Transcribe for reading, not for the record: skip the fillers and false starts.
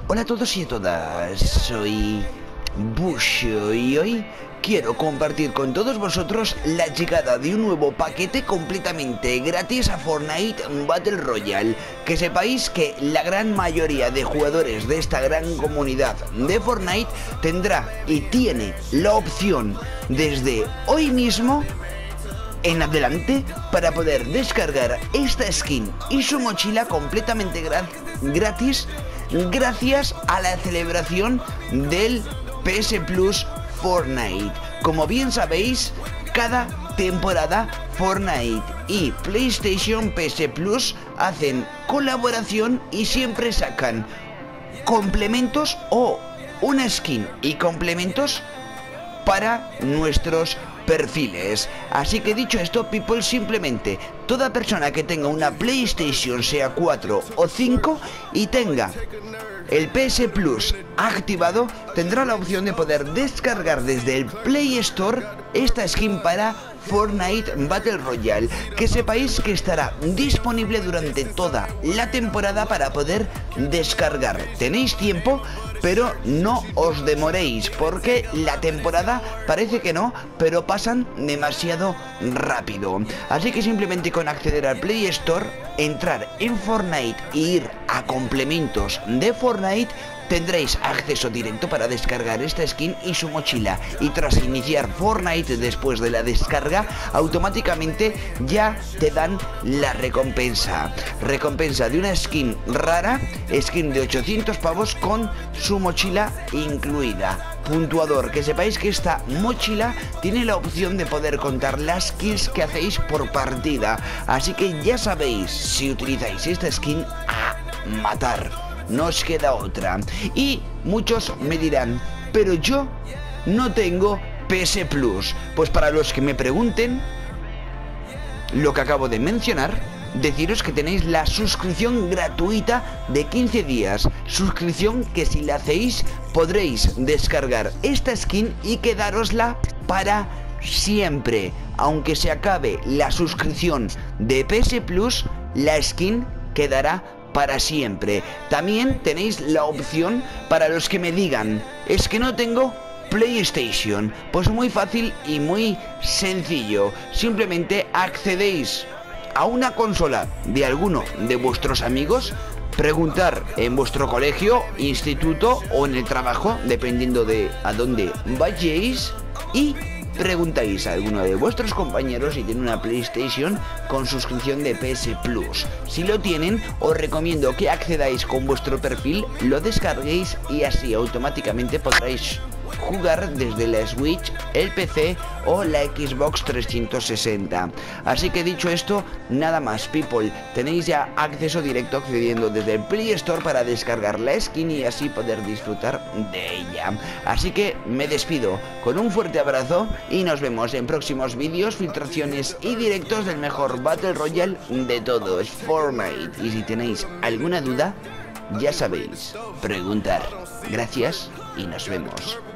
Hola a todos y a todas, soy Busho y hoy quiero compartir con todos vosotros la llegada de un nuevo paquete completamente gratis a Fortnite Battle Royale. Que sepáis que la gran mayoría de jugadores de esta gran comunidad de Fortnite tendrá y tiene la opción desde hoy mismo en adelante para poder descargar esta skin y su mochila completamente gratis gracias a la celebración del PS Plus Fortnite. Como bien sabéis, cada temporada Fortnite y PlayStation PS Plus hacen colaboración y siempre sacan complementos o una skin y complementos para nuestros perfiles. Así que dicho esto, people, simplemente toda persona que tenga una PlayStation, sea 4 o 5 y tenga el PS Plus activado, tendrá la opción de poder descargar desde el Play Store esta skin para Fortnite Battle Royale. Que sepáis que estará disponible durante toda la temporada para poder descargar. Tenéis tiempo, pero no os demoréis, porque la temporada parece que no, pero pasan demasiado rápido. Así que simplemente con acceder al Play Store, entrar en Fortnite e ir a complementos de Fortnite, tendréis acceso directo para descargar esta skin y su mochila. Y tras iniciar Fortnite, después de la descarga, automáticamente ya te dan la recompensa. Recompensa de una skin rara, skin de 800 pavos con su mochila incluida. Puntuador, que sepáis que esta mochila tiene la opción de poder contar las kills que hacéis por partida. Así que ya sabéis, si utilizáis esta skin, a matar. No os queda otra. Y muchos me dirán, pero yo no tengo PS Plus. Pues para los que me pregunten lo que acabo de mencionar, deciros que tenéis la suscripción gratuita de 15 días. Suscripción que si la hacéis podréis descargar esta skin y quedárosla para siempre. Aunque se acabe la suscripción de PS Plus, la skin quedará para siempre. También tenéis la opción para los que me digan, es que no tengo PlayStation. Pues muy fácil y muy sencillo. Simplemente accedéis a una consola de alguno de vuestros amigos, preguntar en vuestro colegio, instituto o en el trabajo, dependiendo de a dónde vayáis, y preguntáis a alguno de vuestros compañeros si tiene una PlayStation con suscripción de PS Plus. Si lo tienen, os recomiendo que accedáis con vuestro perfil, lo descarguéis y así automáticamente podréis jugar desde la Switch, el PC o la Xbox 360. Así que dicho esto, nada más, people. Tenéis ya acceso directo accediendo desde el Play Store para descargar la skin y así poder disfrutar de ella. Así que me despido con un fuerte abrazo y nos vemos en próximos vídeos, filtraciones y directos del mejor Battle Royale de todos, Fortnite. Y si tenéis alguna duda, ya sabéis, preguntar. Gracias y nos vemos.